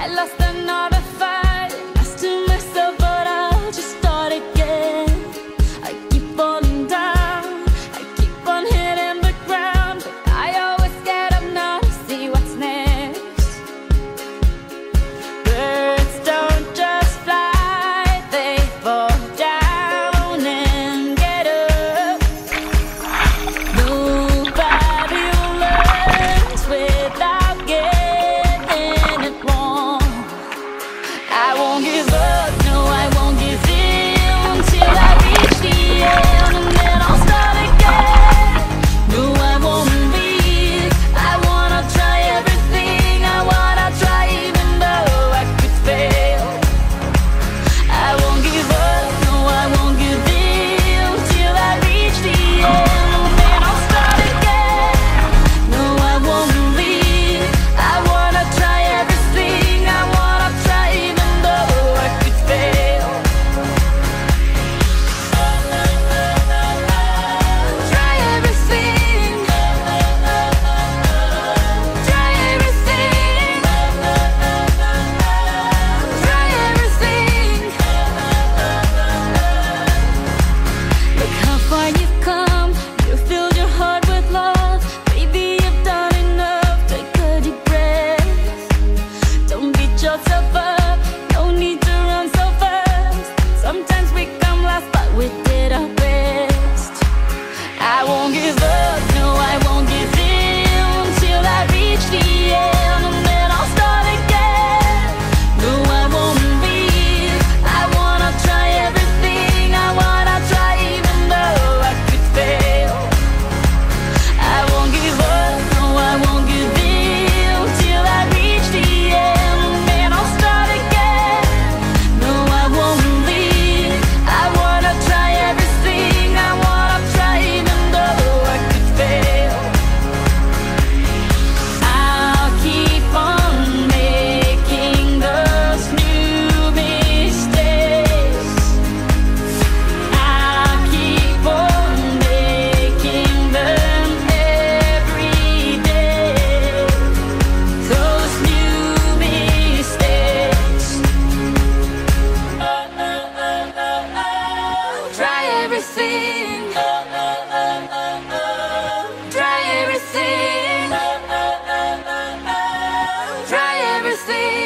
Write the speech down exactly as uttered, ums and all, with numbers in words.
lost another fight, lost to myself, but I'll just start again. I keep falling down, I keep on hitting the ground, but I always get up now to see what's next. Birds don't just fly, they fall down and get up. Nobody learns without getting it wrong. I won't give up, no I won't give in till I reach the end, and then I'll start again. No, I won't leave, I wanna try everything, I wanna try even though I could fail. I won't give up, no I won't give in till I reach the end, and then I'll start again. No, I won't leave, I wanna try everything, I wanna try even though I could fail. Try everything, try everything, try everything. Look how far you've come, you filled your heart with love. Baby, you've done enough, take a deep breath. Don't beat yourself up, no need to run so fast. Sometimes we come last, but we did our best. I won't give up, no I won't give in till I reach the end, and then I'll start again. No, I won't leave, I wanna try everything, I wanna try even though I could fail. I won't give up, no I won't give in till I reach the end, and then I'll start again. No, I won't leave, I wanna try everything, I wanna try even though I could fail. I'll keep on making those new mistakes. I'll keep on making them every day. Those new mistakes. Try everything, try everything, try everything.